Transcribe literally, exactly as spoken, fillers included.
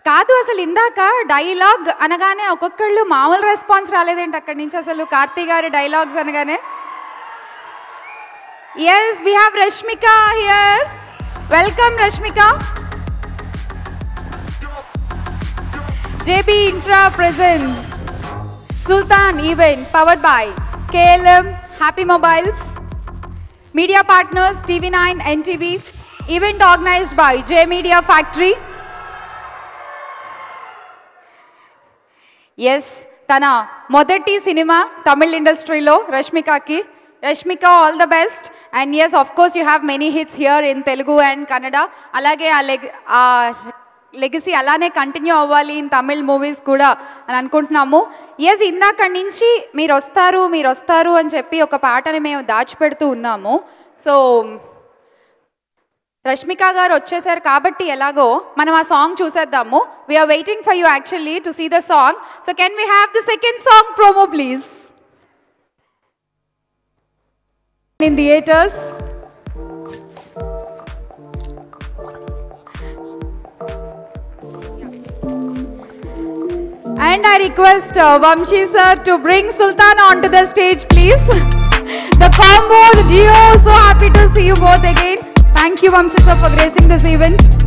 కాదు అసలు ఇందాక డైలాగ్ అనగానే ఒక్కొక్కళ్ళు మామూలు రెస్పాన్స్ రాలేదేంటి అక్కడి నుంచి అసలు కార్తీ గారి డైలాగ్స్ అనగానే. Yes we have Rashmika here. Welcome Rashmika. JB infra presence Sulthan event powered by KLM happy mobiles. Media partners TV nine NTV. Event organised by J media factory. Yes తన మొదటి సినిమా తమిళ్ ఇండస్ట్రీలో రష్మికకి. Rashmika all the best. And yes of course you have many hits here in Telugu and Kannada. అలాగే ఆ leg ఆ legacy అలానే continue అవ్వాలి ఇన్ తమిళ్ మూవీస్ కూడా అని అనుకుంటున్నాము. ఎస్ ఇందాక నుంచి మీరు వస్తారు మీరు వస్తారు అని చెప్పి ఒక పాటని మేము దాచిపెడుతూ ఉన్నాము. సో రష్మిక గారు వచ్చేసారు కాబట్టి ఎలాగో మనం ఆ సాంగ్ చూసేద్దాము. We are waiting for you actually to see the song. So can we have the second song promo please in theatres. And I request uh, Vamshi sir to bring Sultan onto the stage please. The combo, the duo, so happy to see you both again. Thank you Vamshi sir for gracing this event.